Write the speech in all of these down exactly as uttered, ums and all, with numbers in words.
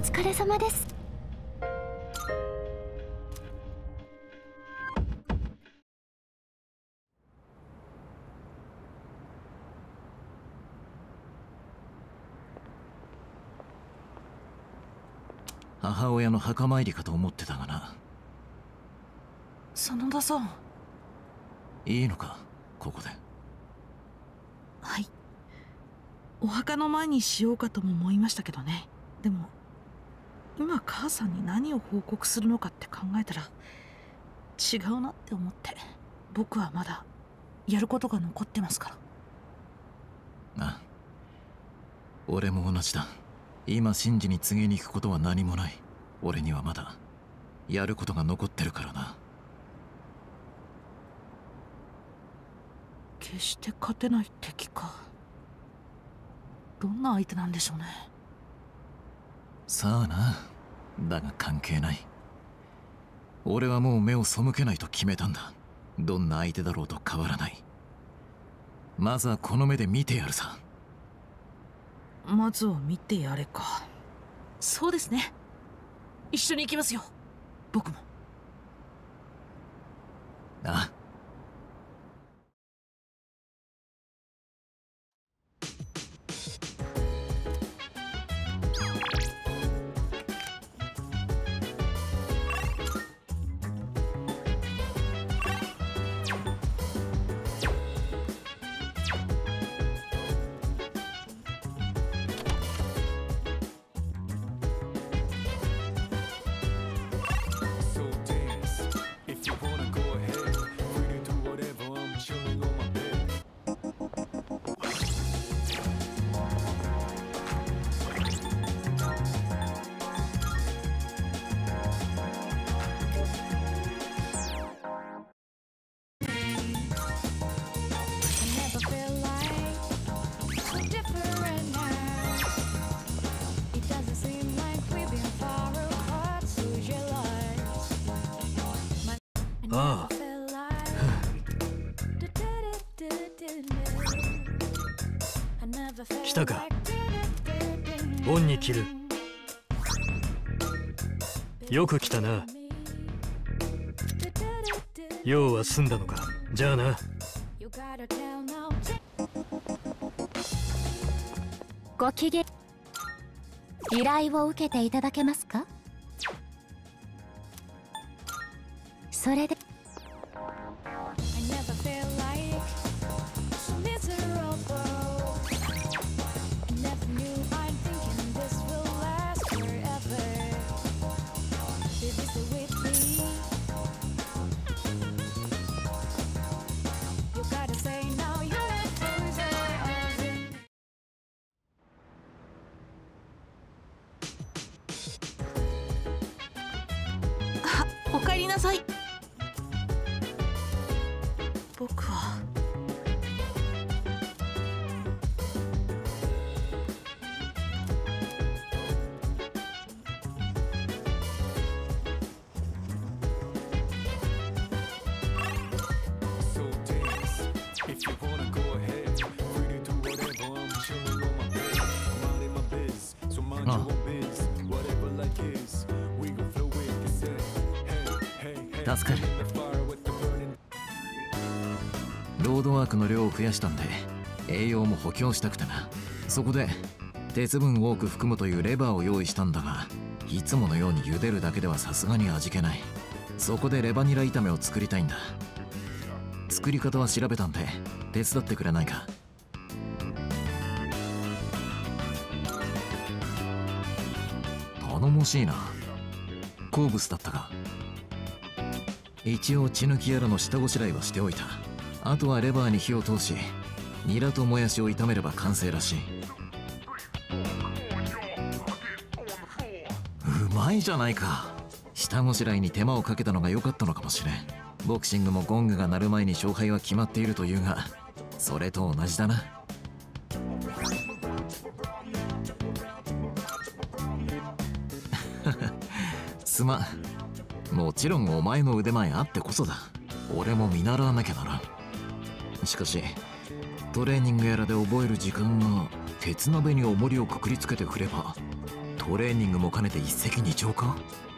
疲れ様です。 母親の墓参りかと思ってたがな。 真田さん、 いいのかここで。 はい、お墓の前にしようかとも思いましたけどね。でも今母さんに何を報告するのかって考えたら違うなって思って。僕はまだやることが残ってますから。 ああ、俺も同じだ。今真治に告げに行くことは何もない。俺にはまだやることが残ってるからな。 決して勝てない敵か。どんな相手なんでしょうね。 さあな。だが関係ない。俺はもう目を背けないと決めたんだ。どんな相手だろうと変わらない。まずはこの目で見てやるさ。 まずは見てやれか。そうですね、一緒に行きますよ、僕も。 ああ。 ああ、来たか。恩に着る。よく来たな。用は済んだのか。じゃあな。 ご機嫌。依頼を受けていただけますか。それでおかえりなさい。僕は助かる。ロードワークの量を増やしたんで栄養も補強したくてな。そこで鉄分を多く含むというレバーを用意したんだが、いつものように茹でるだけではさすがに味気ない。そこでレバニラ炒めを作りたいんだ。作り方は調べたんで手伝ってくれないか。頼もしいな。好物だったか。一応血抜きやらの下ごしらえはしておいた。あとはレバーに火を通しニラともやしを炒めれば完成らしい。うまいじゃないか。下ごしらえに手間をかけたのが良かったのかもしれん。ボクシングもゴングが鳴る前に勝敗は決まっているというが、それと同じだな。すまん。もちろんお前の腕前あってこそだ。俺も見習わなきゃならん。しかしトレーニングやらで覚える時間が鉄鍋に重りをくくりつけて振ればトレーニングも兼ねて一石二鳥か。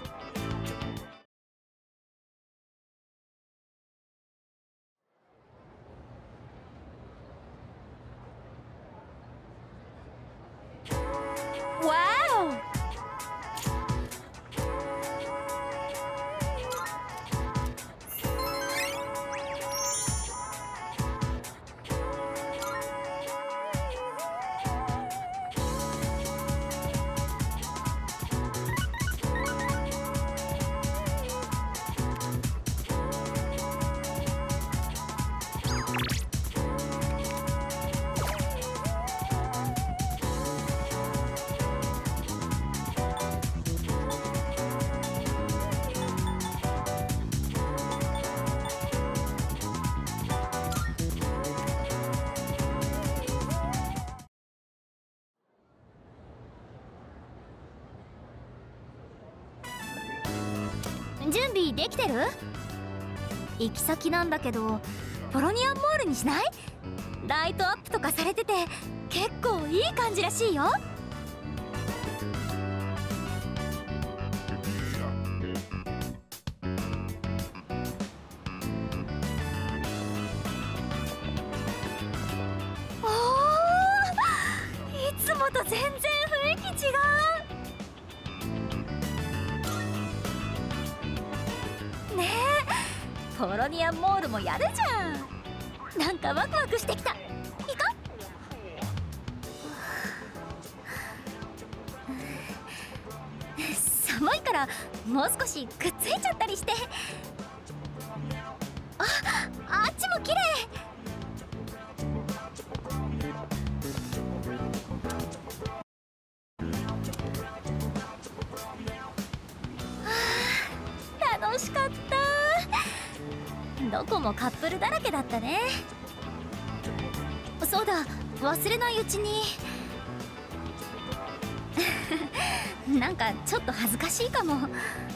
準備できてる？行き先なんだけどポロニアンモールにしない？ライトアップとかされてて結構いい感じらしいよ。おー、いつもと全然雰囲気違う。ねえ、ポロニアンモールもやるじゃん。なんかワクワクしてきた。行こう。寒いからもう少しくっついちゃったりして。あ、あっちも綺麗。はあ、楽しかった。どこもカップルだらけだったね。そうだ、忘れないうちになんかちょっと恥ずかしいかも。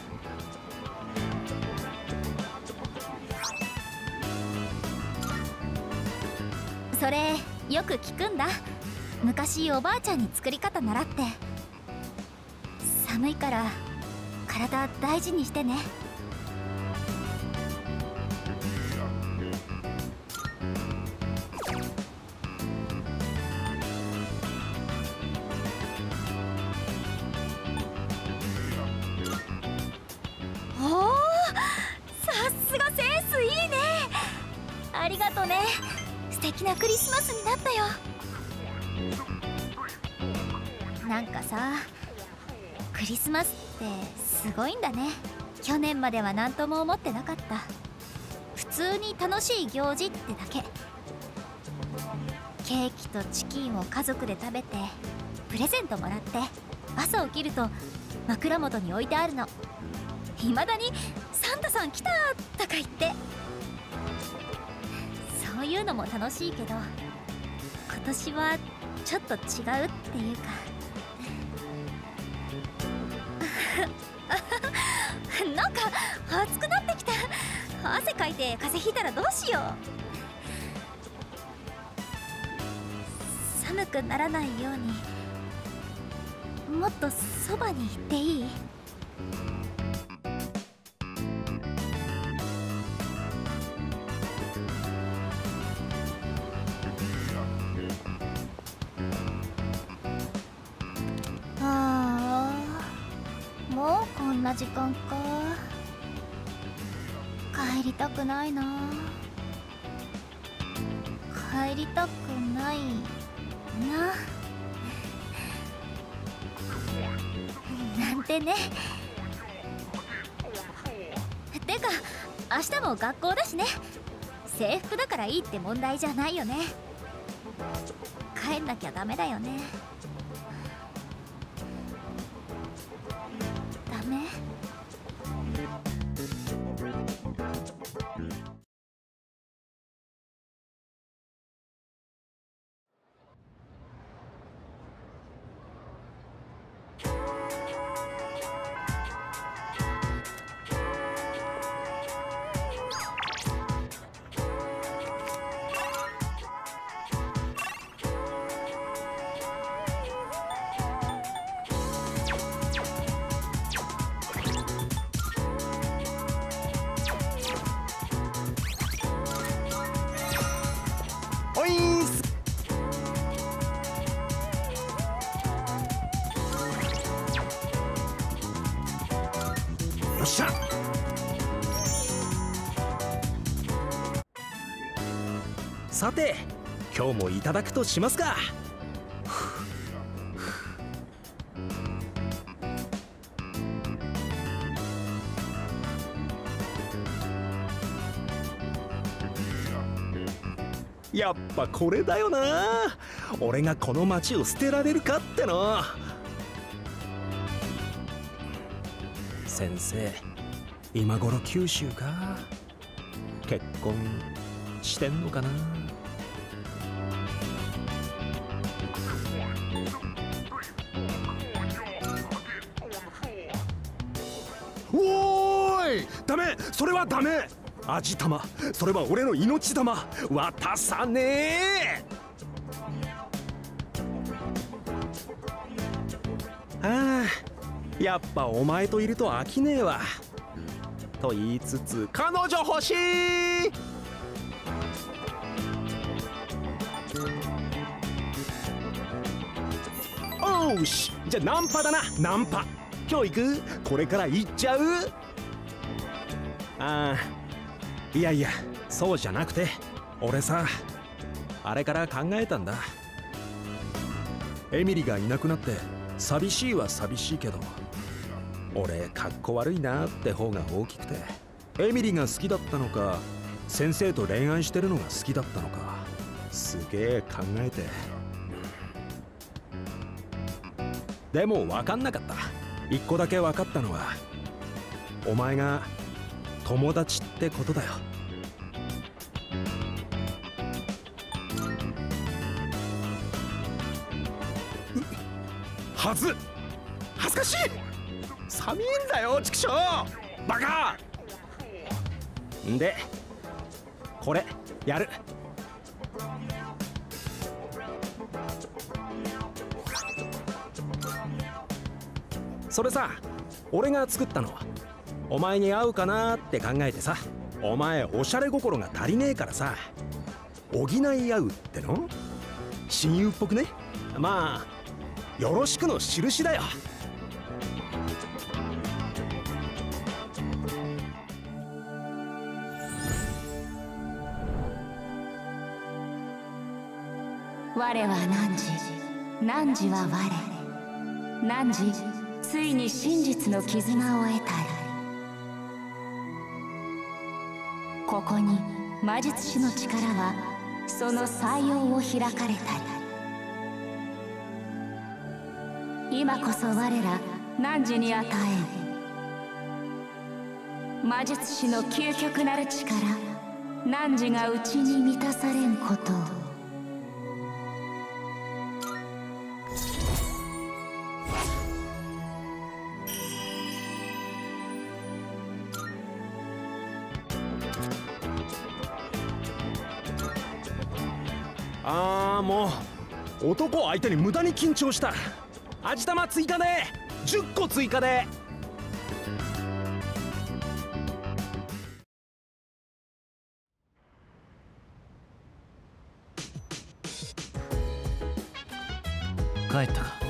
それよく聞くんだ。昔おばあちゃんに作り方習って。寒いから体大事にしてね。おお、さすがセンスいいね。ありがとね。素敵なクリスマスになったよ。なんかさ、クリスマスってすごいんだね。去年までは何とも思ってなかった。普通に楽しい行事ってだけ。ケーキとチキンを家族で食べてプレゼントもらって、朝起きると枕元に置いてあるの。いまだに「サンタさん来た!」とか言って。そういうのも楽しいけど、今年はちょっと違うっていうかなんか暑くなってきた。汗かいて風邪ひいたらどうしよう。寒くならないようにもっとそばにいていい？ああ、もうこんな時間か。帰りたくないな。帰りたくないな。なんてね。てか明日も学校だしね。制服だからいいって問題じゃないよね。帰んなきゃダメだよね。ダメ？ さて今日もいただくとしますか。やっぱこれだよな。俺がこの町を捨てられるかっての。先生、今頃九州か。結婚してんのかな。おーい、ダメ、それはダメ。味玉、それは俺の命玉、渡さねえ。ああ、やっぱお前といると飽きねえわ。と言いつつ彼女欲しい。おうし、じゃあナンパだな、ナンパ。今日行く？これから行っちゃう？ああ、いやいや、そうじゃなくて、俺さ、あれから考えたんだ。エミリがいなくなって寂しいは寂しいけど、俺かっこ悪いなって方が大きくて、エミリが好きだったのか、先生と恋愛してるのが好きだったのか、すげえ考えて。でも分かんなかった。一個だけ分かったのは、お前が友達ってことだよ。はず恥ずかしい。寒いんだよ、畜生バカ。んでこれやる。それさ、俺が作ったの。お前に合うかなって考えてさ。お前おしゃれ心が足りねえからさ、補い合うっての。親友っぽくね。まあよろしくの印だよ。 我は汝、汝は我。汝、ついに真実の絆を得たり。ここに魔術師の力はその採用を開かれたり。今こそ我ら汝に与えん魔術師の究極なる力、汝が内に満たされんことを。 ああ、もう男相手に無駄に緊張した。味玉追加でじゅっこ追加で。 帰ったか。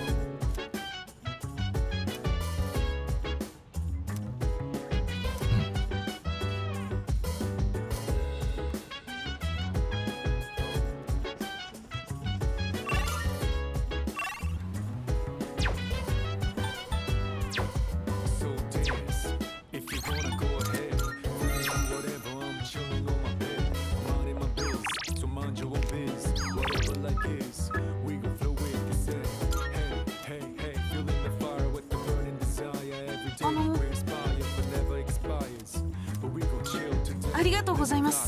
ありがとうございます。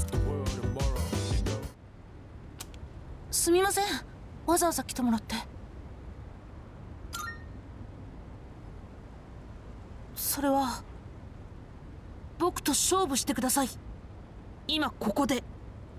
すみません、わざわざ来てもらって。それは僕と勝負してください。今ここで。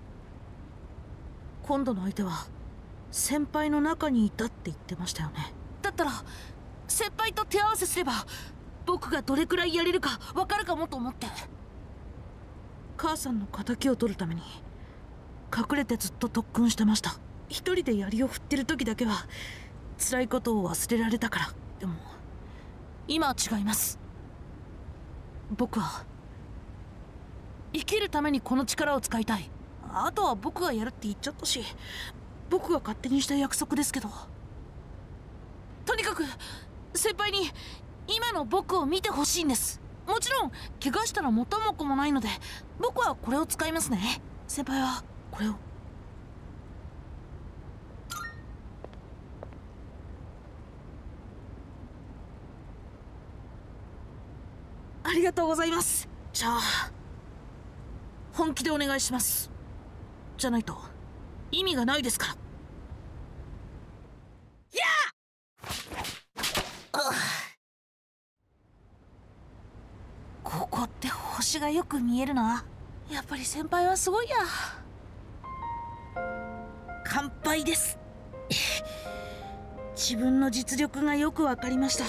今度の相手は先輩の中にいたって言ってましたよね。だったら先輩と手合わせすれば僕がどれくらいやれるか分かるかもと思って。母さんの敵を取るために隠れてずっと特訓してました。一人で槍を振ってる時だけは辛いことを忘れられたから。でも今は違います。僕は生きるためにこの力を使いたい。 あとは僕がやるって言っちゃったし、僕が勝手にした約束ですけど。とにかく先輩に今の僕を見てほしいんです。もちろん怪我したら元も子もないので、僕はこれを使いますね。先輩はこれを。ありがとうございます。じゃあ本気でお願いします。じゃないと意味がないですから。いやあ、ここって星がよく見えるな。やっぱり先輩はすごいや。乾杯です。自分の実力がよくわかりました。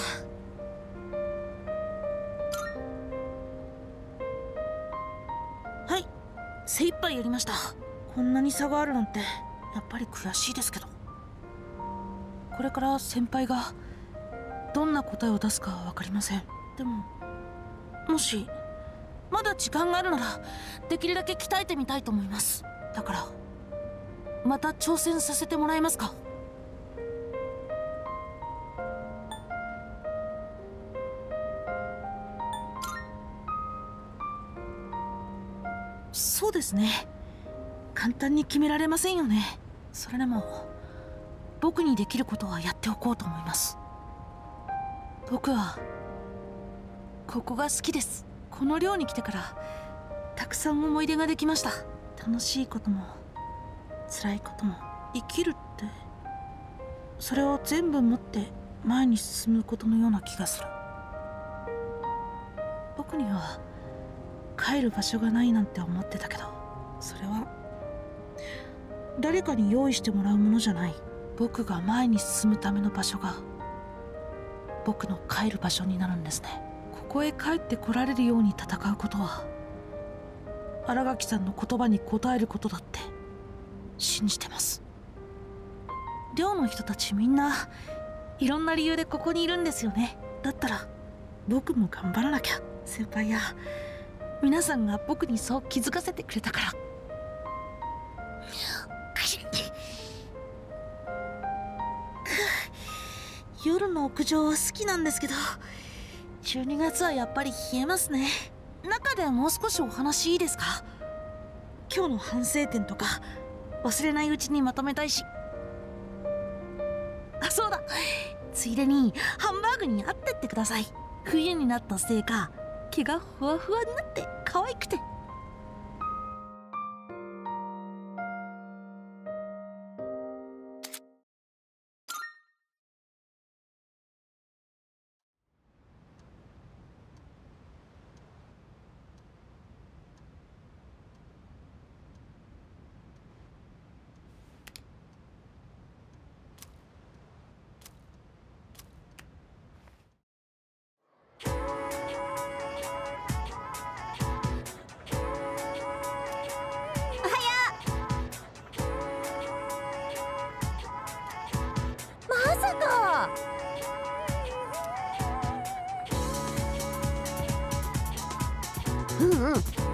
はい、精一杯やりました。こんなに差があるなんてやっぱり悔しいですけど、これから先輩がどんな答えを出すかは分かりません。でももしまだ時間があるならできるだけ鍛えてみたいと思います。だからまた挑戦させてもらえますか？そうですね、簡単に決められませんよね。それでも僕にできることはやっておこうと思います。僕はここが好きです。この寮に来てからたくさん思い出ができました。楽しいことも辛いことも。生きるってそれを全部持って前に進むことのような気がする。僕には帰る場所がないなんて思ってたけど、それは誰かに用意してもらうものじゃない。僕が前に進むための場所が僕の帰る場所になるんですね。ここへ帰ってこられるように戦うことは新垣さんの言葉に応えることだって信じてます。寮の人たちみんないろんな理由でここにいるんですよね。だったら僕も頑張らなきゃ。先輩や皆さんが僕にそう気づかせてくれたから。夜の屋上は好きなんですけど、じゅうにがつはやっぱり冷えますね。中でもう少しお話いいですか？今日の反省点とか忘れないうちにまとめたいし。あ、そうだ、ついでにハンバーグに会ってってください。冬になったせいか毛がふわふわになって可愛くて。 うんうん。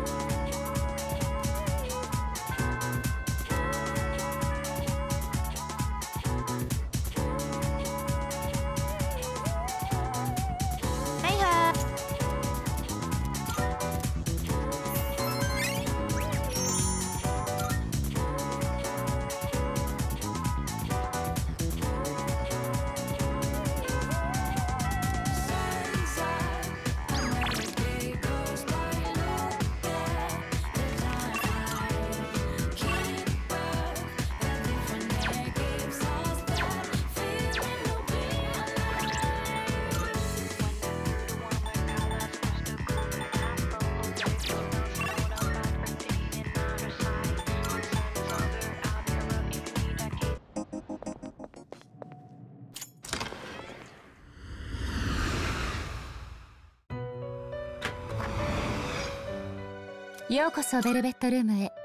はいはい。 ようこそベルベットルームへ。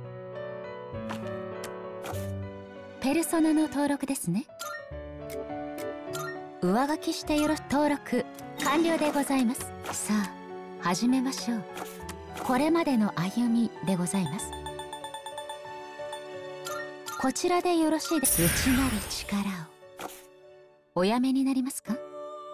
ペルソナの登録ですね。上書きしてよろ登録完了でございます。さあ始めましょう。これまでの歩みでございます。 こちらでよろしいです。内なる力をおやめになりますか？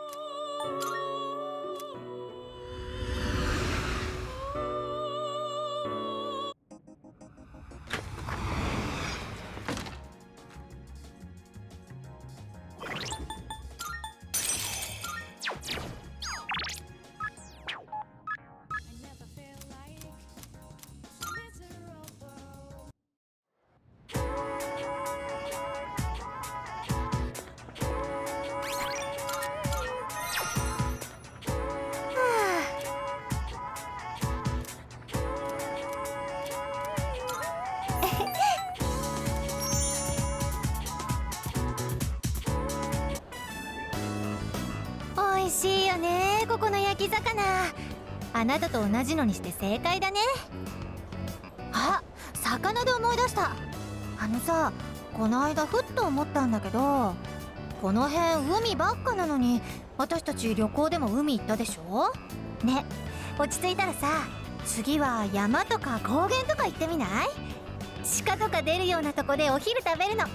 美味しいよね、ここの焼き魚。あなたと同じのにして正解だね。あ、魚で思い出した。あのさ、この間ふっと思ったんだけど、この辺海ばっかなのに私たち旅行でも海行ったでしょ。ね、落ち着いたらさ、次は山とか高原とか行ってみない？鹿とか出るようなとこでお昼食べるのどう？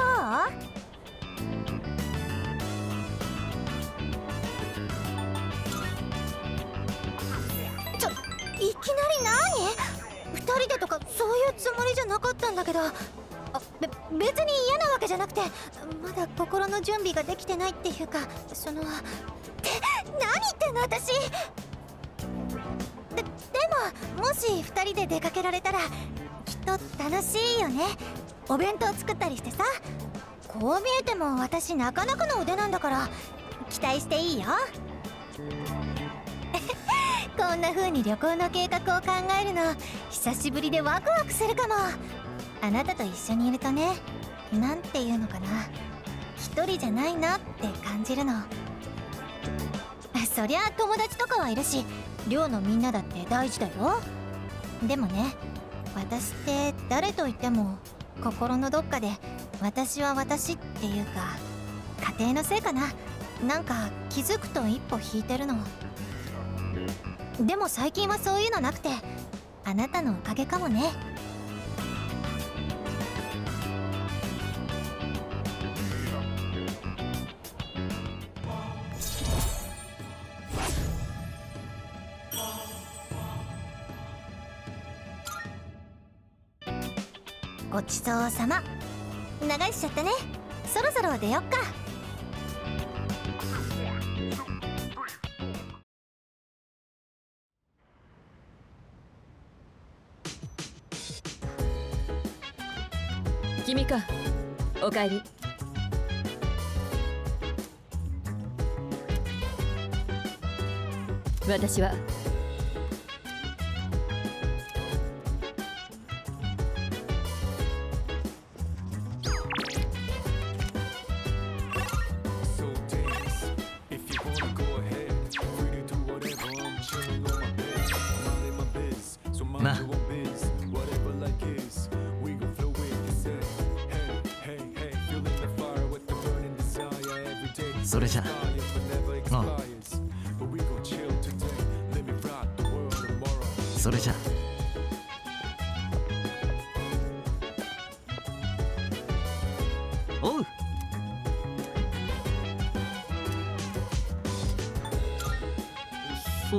いきなり何？二人でとかそういうつもりじゃなかったんだけど、あ、べ別に嫌なわけじゃなくて、まだ心の準備ができてないっていうか、そのって何言ってんの私。ででももし二人で出かけられたらきっと楽しいよね。お弁当作ったりしてさ。こう見えても私なかなかの腕なんだから期待していいよ。こんな風に旅行の計画を考えるの久しぶりでワクワクするかも。あなたと一緒にいるとね、なんていうのかな、一人じゃないなって感じるの。そりゃ友達とかはいるし、寮のみんなだって大事だよ。でもね、私って誰といっても心のどっかで私は私っていうか、家庭のせいかな、なんか気づくと一歩引いてるの。でも最近はそういうのなくて、あなたのおかげかもね。ごちそうさま。長居しちゃったね。そろそろ出よっか。 君か、おかえり。私はなあ、それじゃあ、あ、それじゃおう。そう。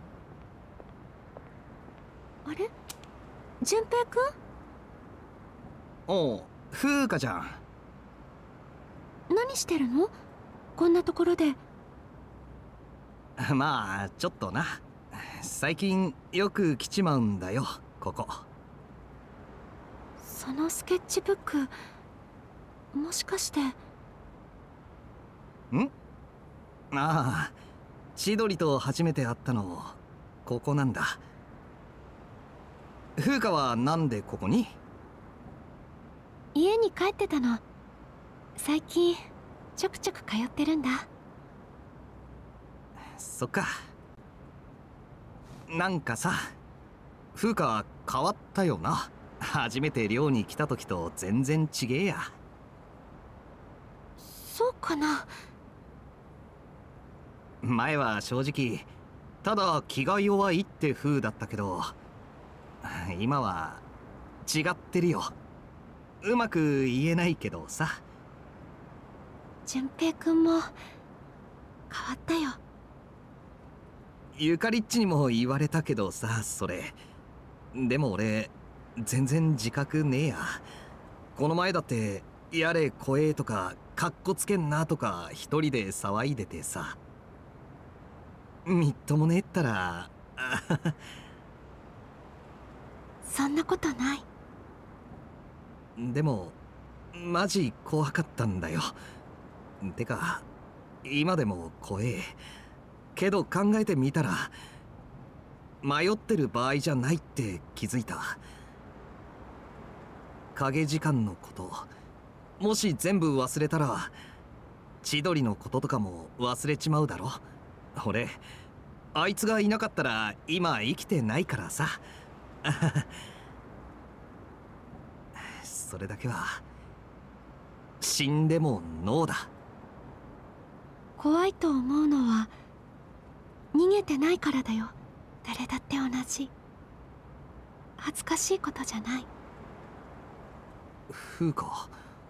あれ、淳平くん？ おう、風花ちゃん。 何してるの？こんなところで。 まあちょっとな、最近よく来ちまうんだよ、ここ。 そのスケッチブック、もしかして。ん？ ああ、千鳥と初めて会ったのここなんだ。風花はなんでここに？ 家に帰ってたの。最近ちょくちょく通ってるんだ。 そっか。なんかさ、風花変わったよな。初めて寮に来た時と全然違えや。 そうかな。 前は正直ただ気が弱いって風だったけど、今は違ってるよ。うまく言えないけどさ。 順平くんも変わったよ。 ゆかりっちにも言われたけどさ、それ。でも俺全然自覚ねえや。この前だってやれ怖えとかかっこつけんなとか一人で騒いでてさ。みっともねえったらそんなことない。 でもマジ怖かったんだよ。てか今でも怖えけど、考えてみたら迷ってる場合じゃないって気づいた。影時間のこと、もし全部忘れたら千鳥のこととかも忘れちまうだろ。俺あいつがいなかったら今生きてないからさそれだけは死んでもノーだ。 怖いと思うのは逃げてないからだよ。誰だって同じ。恥ずかしいことじゃない。 風花。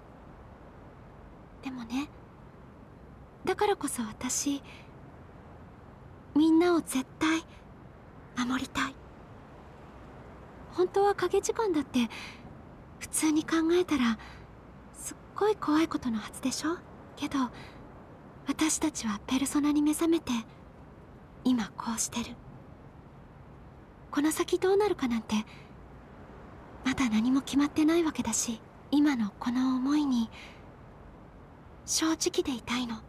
でもね、だからこそ私みんなを絶対守りたい。本当は影時間だって普通に考えたらすっごい怖いことのはずでしょ。けど私たちはペルソナに目覚めて今こうしてる。この先どうなるかなんてまだ何も決まってないわけだし、今のこの思いに正直でいたいの。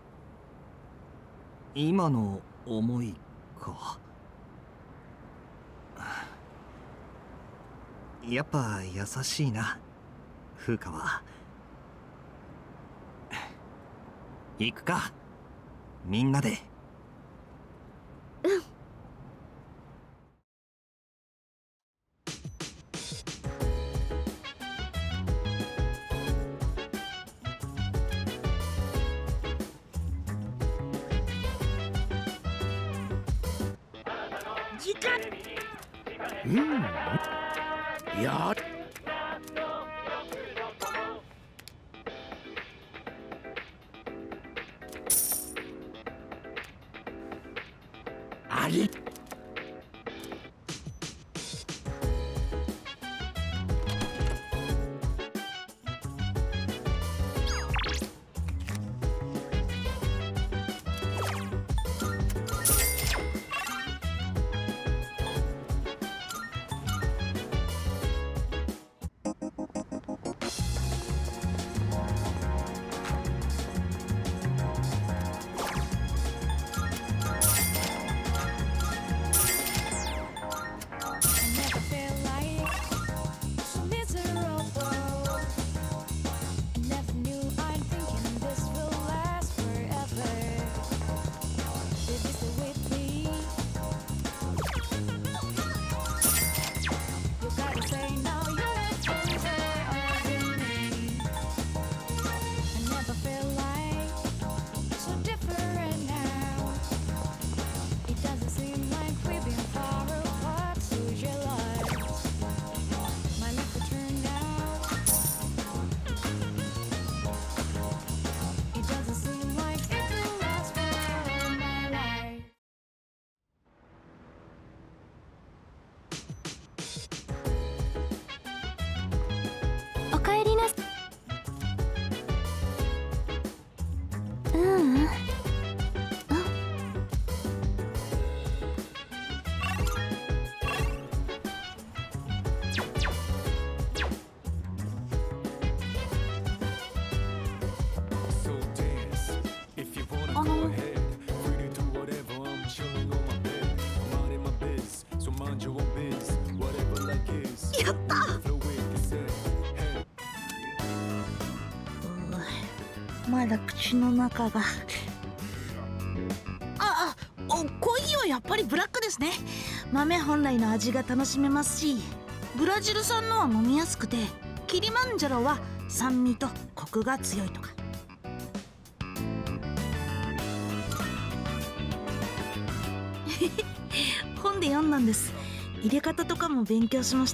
今の思いか。やっぱ優しいな、風花は。行くか、みんなで。 うん。 時間。うん。や。あれ。 ちゃった。まだ口の中が。ああ、おコーヒーはやっぱりブラックですね。豆本来の味が楽しめますし、ブラジル産のは飲みやすくて、キリマンジャロは酸味とコクが強いとか。本で読んだんです。入れ方とかも勉強しました。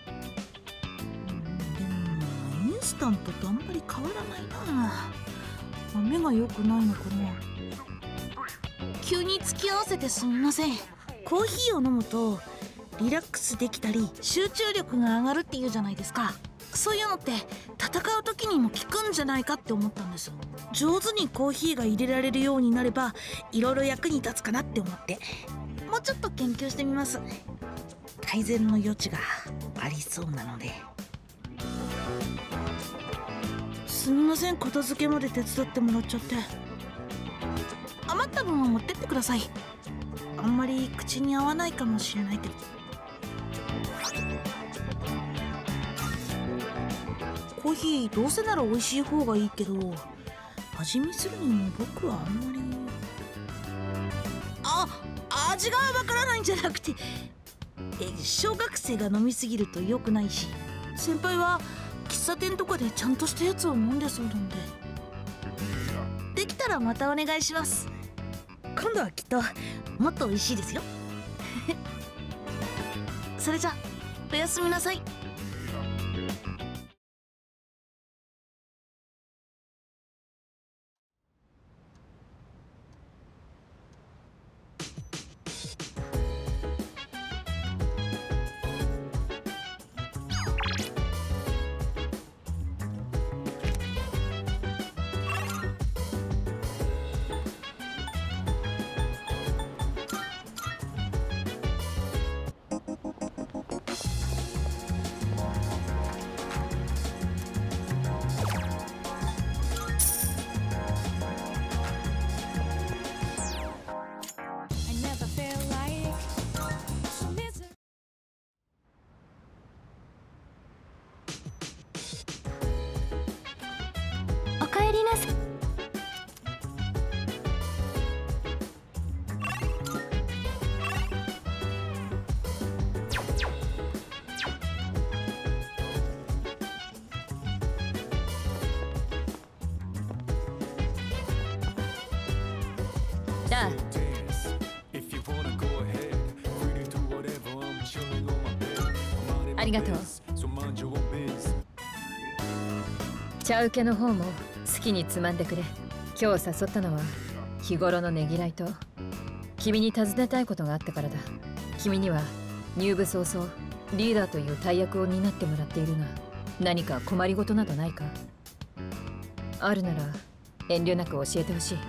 でもインスタントとあんまり変わらないな。豆が良くないのかな。急に付き合わせてすみません。コーヒーを飲むとリラックスできたり集中力が上がるっていうじゃないですか。そういうのって戦う時にも効くんじゃないかって思ったんです。上手にコーヒーが入れられるようになればいろいろ役に立つかなって思って、もうちょっと研究してみます。改善の余地がありそうなので。すみません、片付けまで手伝ってもらっちゃって。余った分は持ってってください。あんまり口に合わないかもしれないけど。コーヒーどうせなら美味しい方がいいけど、味見するにも僕はあんまり。あ、味がわからないんじゃなくて、え小学生が飲みすぎると良くないし、先輩は喫茶店とかでちゃんとしたやつを飲んでそうなんで。できたらまたお願いします。今度はきっともっと美味しいですよ。それじゃおやすみなさい。 おかえりなさい。 だありがとう。茶受けの方も好きにつまんでくれ。今日誘ったのは日頃のねぎらいと君に尋ねたいことがあったからだ。君には入部早々リーダーという大役を担ってもらっているが、何か困りごとなどないか？あるなら遠慮なく教えてほしい。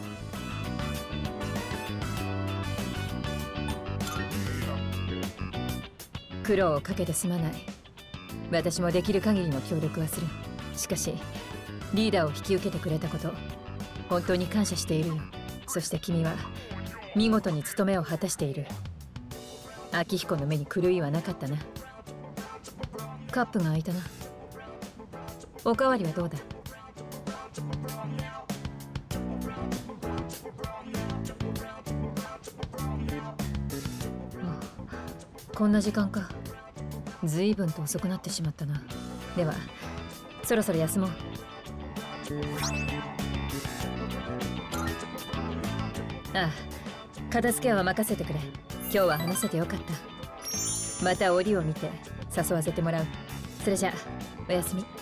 苦労をかけてすまない。私もできる限りの協力はする。しかしリーダーを引き受けてくれたこと、本当に感謝しているよ。そして君は見事に務めを果たしている。明彦の目に狂いはなかったな。カップが開いたな。おかわりはどうだ？こんな時間か。ずいぶんと遅くなってしまったな。ではそろそろ休もう。ああ、片付けは任せてくれ。今日は話せてよかった。また折を見て誘わせてもらう。それじゃおやすみ。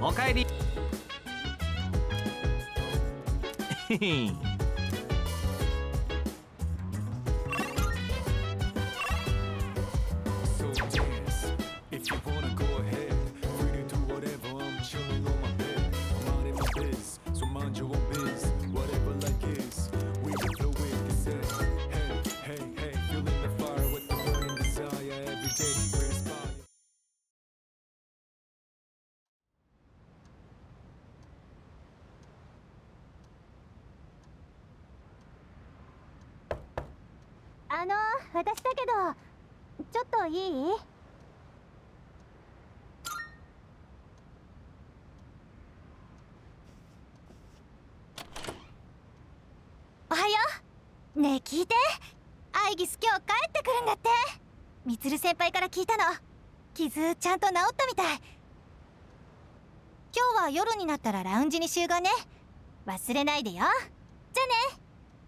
おかえり。 あの私だけどちょっといい？おはよう。ねえ聞いて、アイギス今日帰ってくるんだって。みつる先輩から聞いたの。傷ちゃんと治ったみたい。今日は夜になったらラウンジに集合ね。忘れないでよ。じゃあね。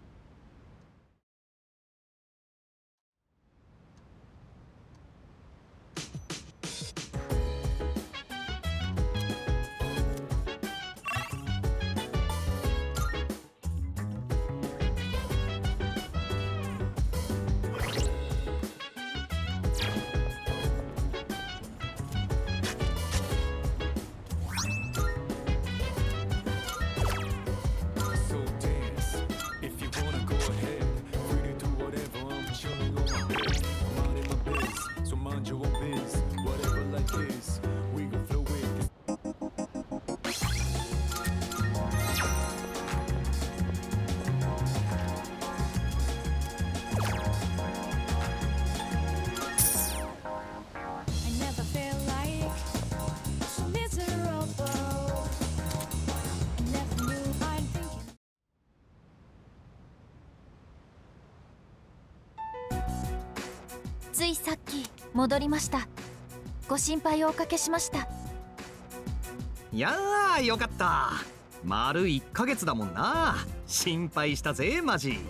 ついさっき戻りました。ご心配をおかけしました。 いやーよかった。丸いっかげつだもんな。心配したぜマジ。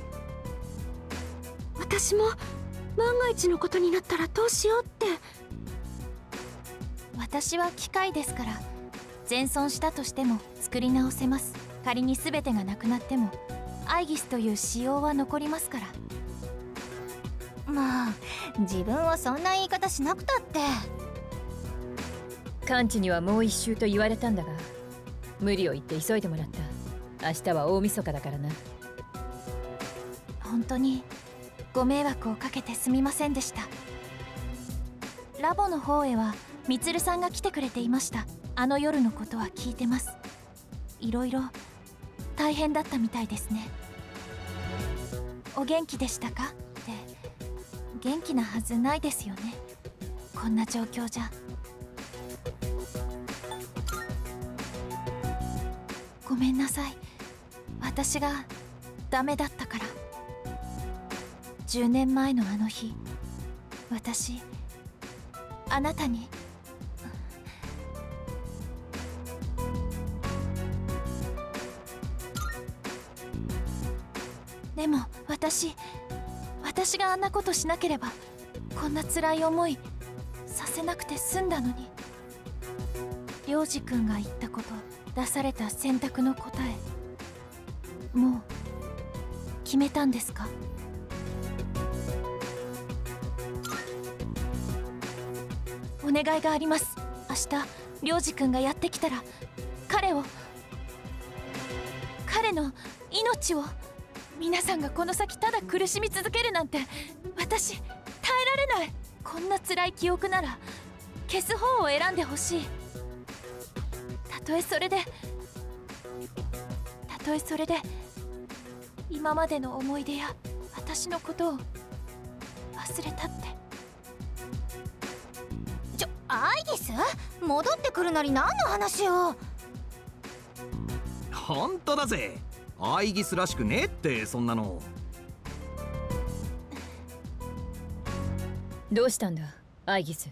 私も万が一のことになったらどうしようって。 私は機械ですから、全損したとしても作り直せます。仮に全てがなくなってもアイギスという仕様は残りますから。まあ自分はそんな言い方しなくたって。 完治にはもう一周と言われたんだが、無理を言って急いでもらった。明日は大晦日だからな。 本当にご迷惑をかけてすみませんでした。ラボの方へはみつるさんが来てくれていました。あの夜のことは聞いてます。いろいろ大変だったみたいですね。お元気でしたかって、元気なはずないですよね、こんな状況じゃ。ごめんなさい、私がダメだったから。じゅうねんまえのあの日、私あなたにでも私私があんなことしなければこんな辛い思いさせなくて済んだのに。良二君が言ったこと、出された選択の答え、もう決めたんですか？お願いがあります。明日良二君がやってきたら彼を彼の命を、皆さんがこの先ただ苦しみ続けるなんて私耐えられない。こんな辛い記憶なら消す方を選んでほしい。たとえそれでたとえそれで今までの思い出や私のことを忘れたって。ちょ、アイギス戻ってくるなり何の話を。 本当だぜ、アイギスらしくねえってそんなの。 どうしたんだアイギス。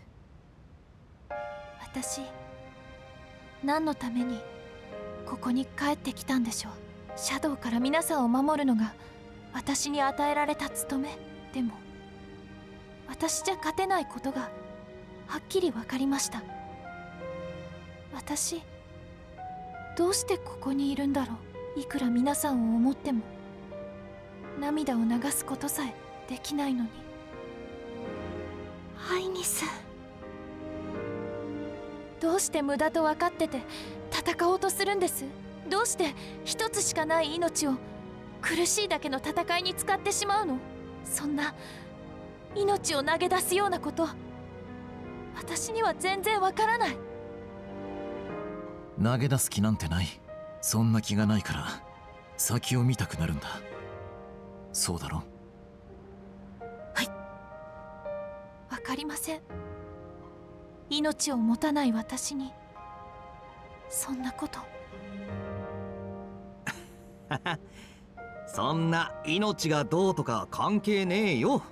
私何のためにここに帰ってきたんでしょう。シャドウから皆さんを守るのが私に与えられた務め。でも私じゃ勝てないことがはっきり分かりました。私どうしてここにいるんだろう。いくら皆さんを思っても涙を流すことさえできないのに。アイニス、どうして無駄と分かってて戦おうとするんです。どうして一つしかない命を苦しいだけの戦いに使ってしまうの。そんな命を投げ出すようなこと、私には全然わからない。 投げ出す気なんてない。そんな気がないから先を見たくなるんだ。そうだろ。 はい、わかりません。命を持たない私にそんなこと。 そんな命がどうとか関係ねえよ。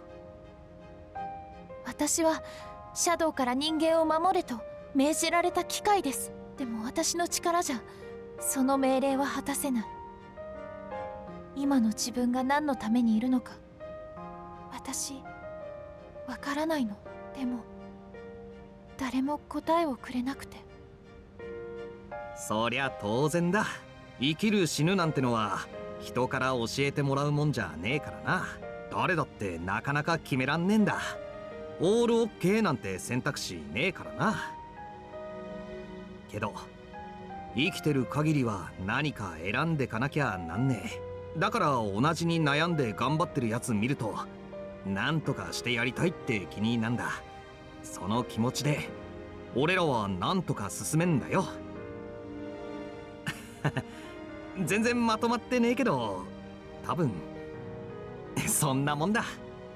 私はシャドウから人間を守れと命じられた機械です。でも私の力じゃその命令は果たせない。今の自分が何のためにいるのか私わからないの。でも誰も答えをくれなくて。 そりゃ当然だ。生きる死ぬなんてのは人から教えてもらうもんじゃねえからな。誰だってなかなか決めらんねえんだ。オールオッケーなんて選択肢ねえからな。けど生きてる限りは何か選んでかなきゃなんねえ。だから同じに悩んで頑張ってるやつ見るとなんとかしてやりたいって気になんだ。その気持ちで俺らはなんとか進めんだよ。全然まとまってねえけど多分そんなもんだ。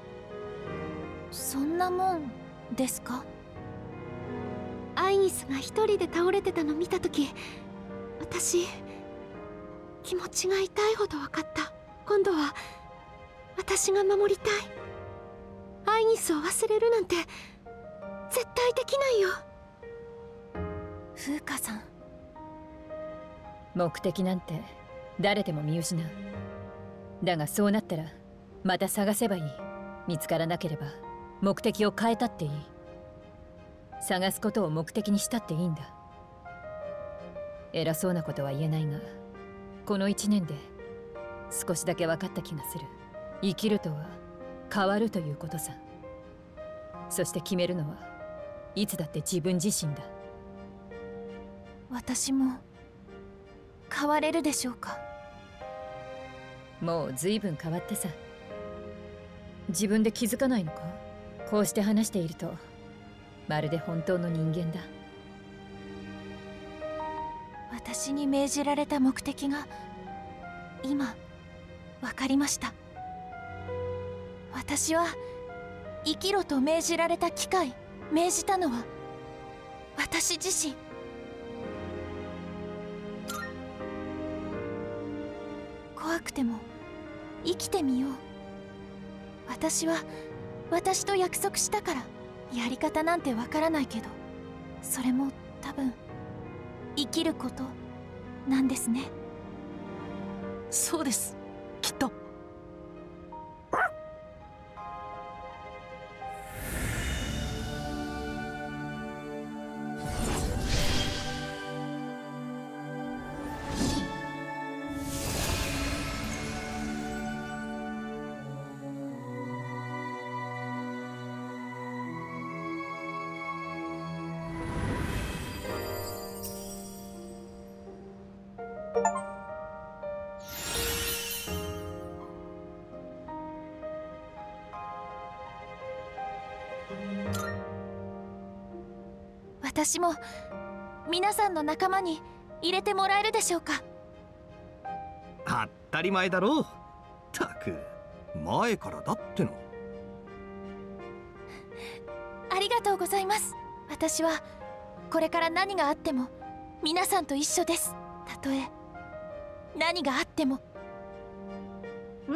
そんなもんですか。 アイニスが一人で倒れてたの見たとき、私気持ちが痛いほど分かった。今度は私が守りたい。アイニスを忘れるなんて絶対できないよ。 風花さん、 目的なんて誰でも見失う。だがそうなったらまた探せばいい。見つからなければ目的を変えたっていい。探すことを目的にしたっていいんだ。偉そうなことは言えないがこの一年で少しだけ分かった気がする。生きるとは変わるということさ。そして決めるのはいつだって自分自身だ。 私も変われるでしょうか。 もう随分変わってさ。自分で気づかないのか。こうして話しているとまるで本当の人間だ。 私に命じられた目的が今分かりました。私は生きろと命じられた機械、命じたのは私自身。怖くても生きてみよう。私は私と約束したから。やり方なんてわからないけどそれも多分生きることなんですね。 そうです、きっと。 私も皆さんの仲間に入れてもらえるでしょうか。 当たり前だろう。たく前からだっての。 ありがとうございます。私はこれから何があっても皆さんと一緒です。たとえ何があっても。うん。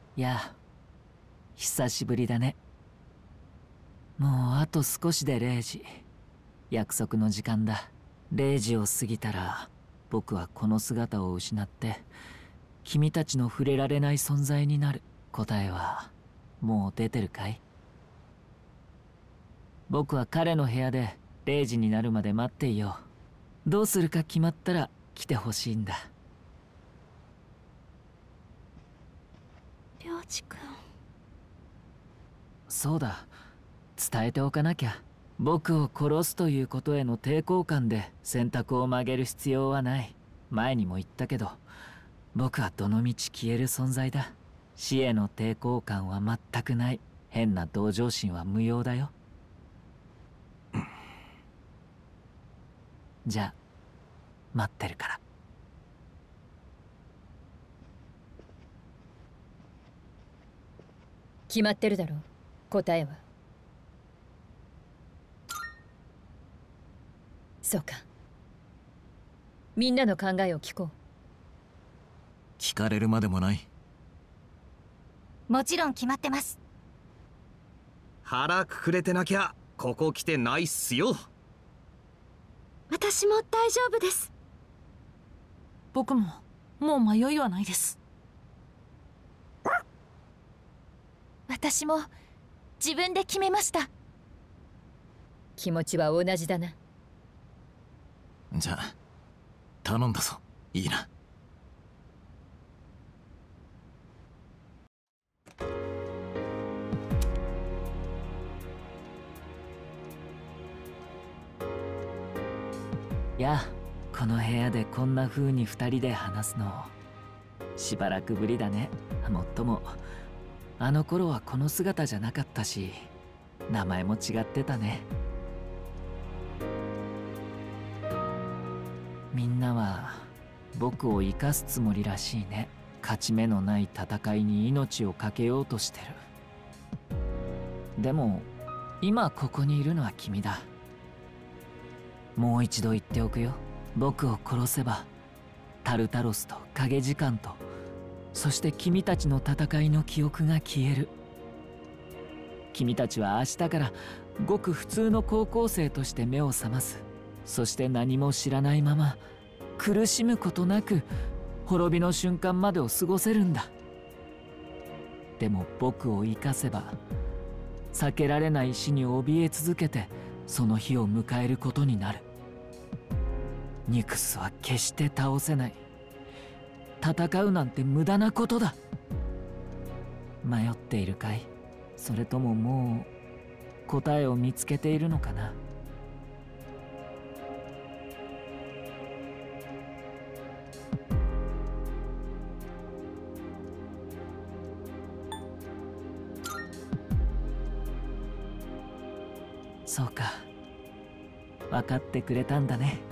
やあ、久しぶりだね。もうあと少しでれいじ。約束の時間だ。れいじを過ぎたら僕はこの姿を失って君たちの触れられない存在になる。答えはもう出てるかい？僕は彼の部屋でれいじになるまで待っていよう。どうするか決まったら来てほしいんだ。 涼次君。 そうだ、伝えておかなきゃ。僕を殺すということへの抵抗感で選択を曲げる必要はない。前にも言ったけど、僕はどのみち消える存在だ。死への抵抗感は全くない。変な同情心は無用だよ。じゃあ待ってるから。 決まってるだろう、答えは。そうか。みんなの考えを聞こう。 聞かれるまでもない。 もちろん決まってます。 腹くくれてなきゃここ来てないっすよ。 私も大丈夫です。 僕ももう迷いはないです。 私も自分で決めました。 気持ちは同じだな。 じゃあ頼んだぞ。いいな。 やあ、この部屋でこんな風に二人で話すのしばらくぶりだね。もっともあの頃はこの姿じゃなかったし、名前も違ってたね。みんなは僕を生かすつもりらしいね。勝ち目のない戦いに命を懸けようとしてる。でも今ここにいるのは君だ。もう一度言っておくよ。僕を殺せばタルタロスと影時間と、そして君たちの戦いの記憶が消える。君たちは明日からごく普通の高校生として目を覚ます。そして何も知らないまま苦しむことなく滅びの瞬間までを過ごせるんだ。でも僕を生かせば避けられない死に怯え続けてその日を迎えることになる。ニクスは決して倒せない。戦うなんて無駄なことだ。迷っているかい？それとももう答えを見つけているのかな？そうか、分かってくれたんだね。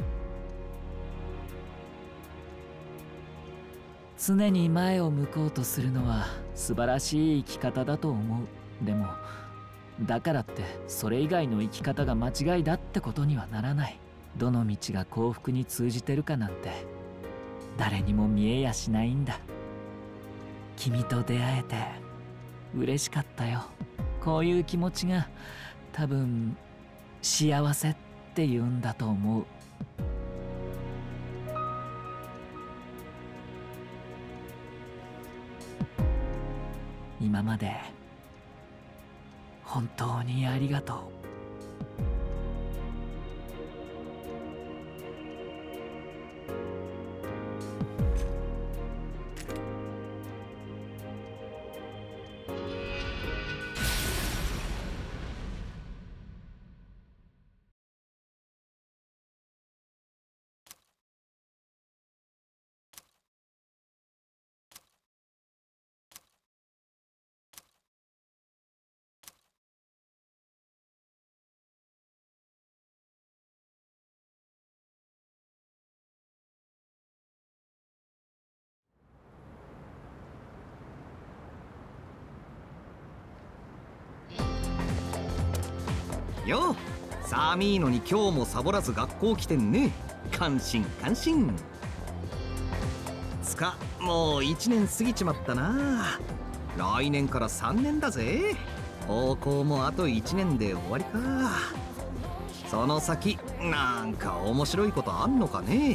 常に前を向こうとするのは素晴らしい生き方だと思う。でもだからってそれ以外の生き方が間違いだってことにはならない。どの道が幸福に通じてるかなんて誰にも見えやしないんだ。君と出会えて嬉しかったよ。こういう気持ちが多分幸せって言うんだと思う。今まで本当にありがとう。 よう、サーミーノに今日もサボらず学校来てんね。感心感心。つかもういちねん過ぎちまったな。 来年からさんねんだぜ。高校もあといちねんで終わりか。その先なんか面白いことあんのかね。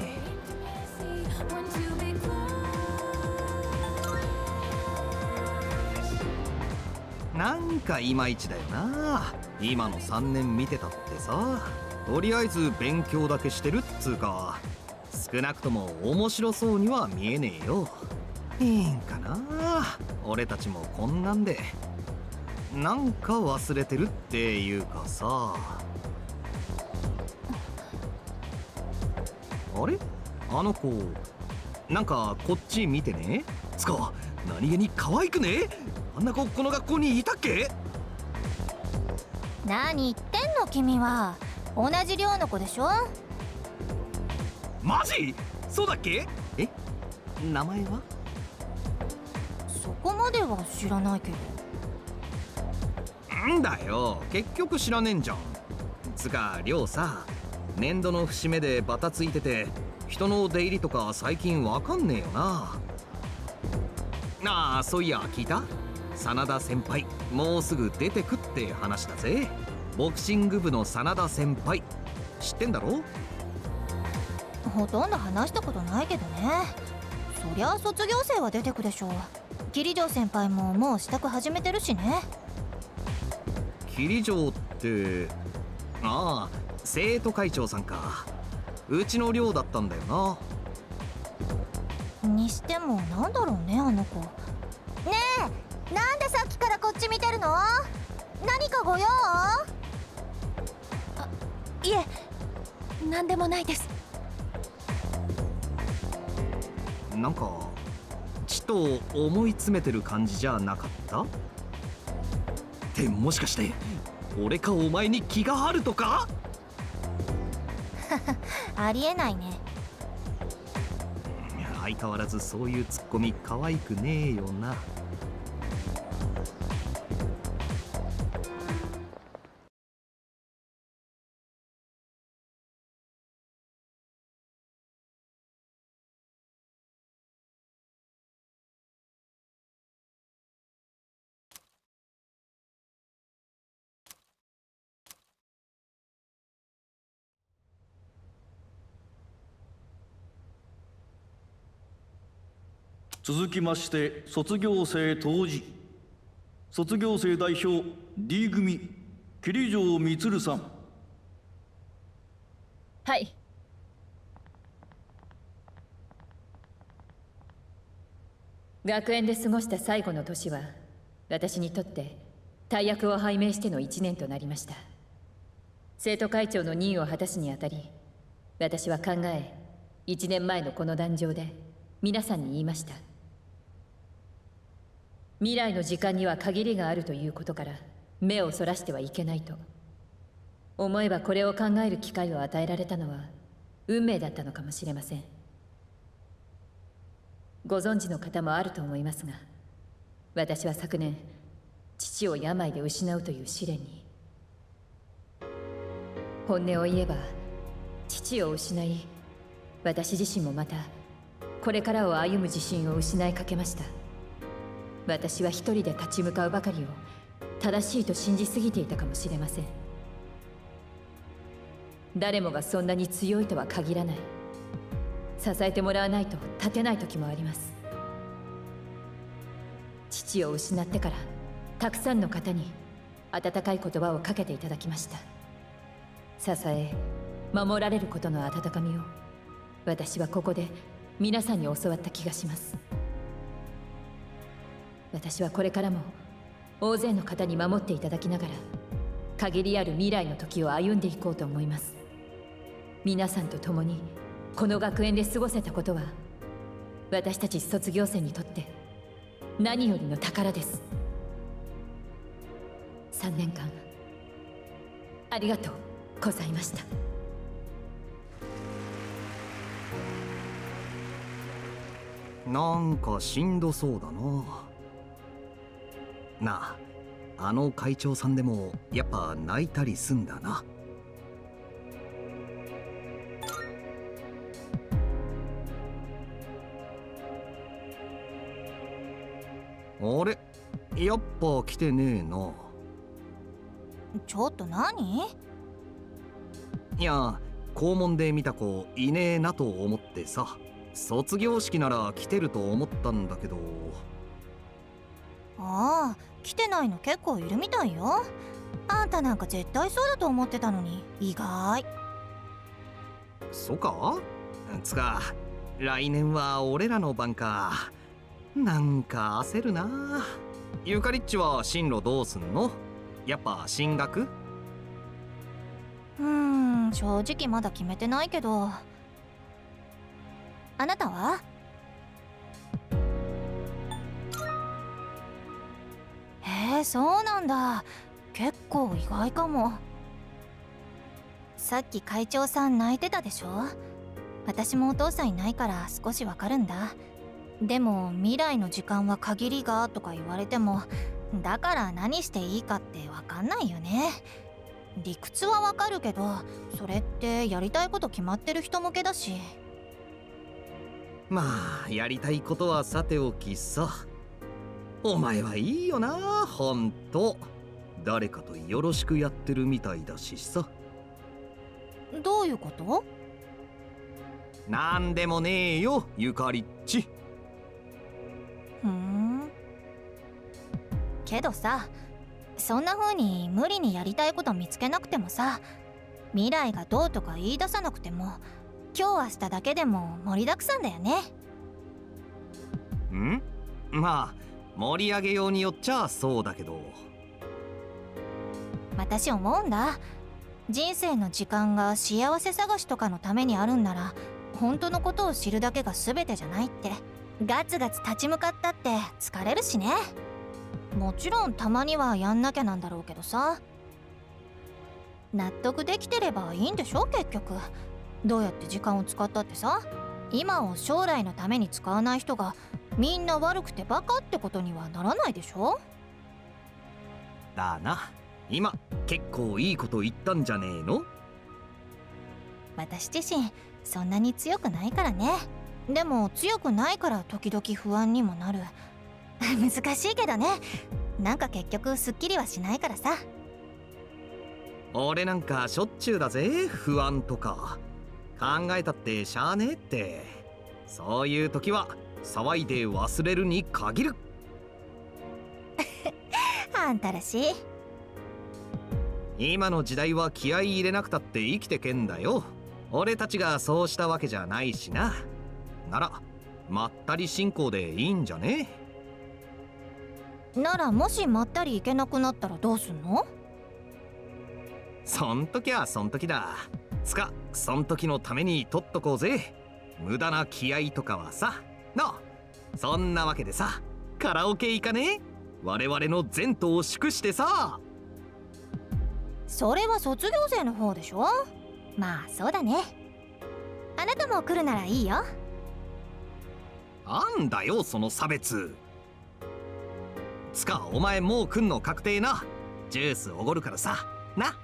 なんかいまいちだよな、今のさんねん見てたってさ。とりあえず勉強だけしてるっつうか、少なくとも面白そうには見えねえよ。いいんかな、俺たちもこんなんで。なんか忘れてるっていうかさ。あれ、あの子なんかこっち見てね。つか何気に可愛くね。あんな子この学校にいたっけ。 何言ってんの君は。同じ寮の子でしょ。 マジ？そうだっけ？え、名前は？ そこまでは知らないけど。 んだよ、結局知らねえんじゃん。つか寮さ、年度の節目でバタついてて人の出入りとか最近わかんねえよな。ああ、そういや聞いた？真田先輩もうすぐ出てくって話だぜ。ボクシング部の真田先輩知ってんだろ？ ほとんど話したことないけどね。そりゃ卒業生は出てくでしょう。桐城先輩ももう支度始めてるしね。 桐城って、ああ生徒会長さんか。うちの寮だったんだよな。 にしてもなんだろうね、あの子。ねえ、なんでさっきからこっち見てるの？何かご用？あ、 いえ、何でもないです。 なんかちと思い詰めてる感じじゃなかった？ってもしかして俺かお前に気があるとか？ ありえないね。 相変わらずそういうツッコミ可愛くねえよな。 続きまして卒業生当時、卒業生代表 D 組桐城充さん。 はい。学園で過ごした最後の年は私にとって大役を拝命してのいちねんとなりました。生徒会長の任を果たすにあたり、私は考えいちねんまえのこの壇上で皆さんに言いました。未来の時間には限りがあるということから目をそらしてはいけないと。思えばこれを考える機会を与えられたのは運命だったのかもしれません。ご存知の方もあると思いますが、私は昨年父を病で失うという試練に。本音を言えば父を失い、私自身もまたこれからを歩む自信を失いかけました。私は一人で立ち向かうばかりを正しいと信じすぎていたかもしれません。誰もがそんなに強いとは限らない。支えてもらわないと立てない時もあります。父を失ってからたくさんの方に温かい言葉をかけていただきました。支え守られることの温かみを私はここで皆さんに教わった気がします。私はこれからも大勢の方に守っていただきながら限りある未来の時を歩んでいこうと思います。皆さんと共にこの学園で過ごせたことは私たち卒業生にとって何よりの宝です。さんねんかんありがとうございました。 なんかしんどそうだな。なあ、あの会長さんでもやっぱ泣いたりすんだな。あれ、 やっぱ来てねえな。 ちょっと何？ いや、校門で見た子いねえなと思ってさ。卒業式なら来てると思ったんだけど。 ああ、来てないの結構いるみたいよ。あんたなんか絶対そうだと思ってたのに意外。 そうか？つか来年は俺らの番か。なんか焦るな。ゆかりっちは進路どうすんの？やっぱ進学？ うーん、正直まだ決めてないけど。あなたは？へえ、そうなんだ。結構意外かも。さっき会長さん泣いてたでしょ。私もお父さんいないから少しわかるんだ。でも未来の時間は限りがとか言われても、だから何していいかってわかんないよね。理屈はわかるけど、それってやりたいこと決まってる人向けだし。 まあやりたいことはさておきさ。お前はいいよな、ほんと。誰かとよろしくやってるみたいだしさ。 どういうこと？ なんでもねえよ、ゆかりっち。 ふん。けどさ、そんな風に無理にやりたいこと見つけなくてもさ、未来がどうとか言い出さなくても、今日明日だけでも盛りだくさんだよね。 ん？まあ盛り上げようによっちゃそうだけど。 私思うんだ。人生の時間が幸せ探しとかのためにあるんなら、本当のことを知るだけが全てじゃないって。ガツガツ立ち向かったって疲れるしね。もちろんたまにはやんなきゃなんだろうけどさ。納得できてればいいんでしょ結局。どうやって時間を使ったってさ、今を将来のために使わない人がみんな悪くてバカってことにはならないでしょ。 だな。今結構いいこと言ったんじゃねえの？ 私自身そんなに強くないからね。でも強くないから時々不安にもなる。難しいけどね。なんか結局すっきりはしないからさ。 俺なんかしょっちゅうだぜ、不安とか。考えたってしゃあねえって。そういう時は騒いで忘れるに限る。 あんたらしい。 今の時代は気合い入れなくたって生きてけんだよ。俺たちがそうしたわけじゃないしな。ならまったり進行でいいんじゃね？ ならもしまったりいけなくなったらどうすんの？ そん時はそん時だ。つかそん時のために取っとこうぜ。無駄な気合とかはさ。なあ、そんなわけでさ、カラオケ行かね？我々の前途を祝してさ。 それは卒業生の方でしょ。まあそうだね。あなたも来るならいいよ。 なんだよその差別。つかお前もう来んの確定な。ジュースおごるからさな。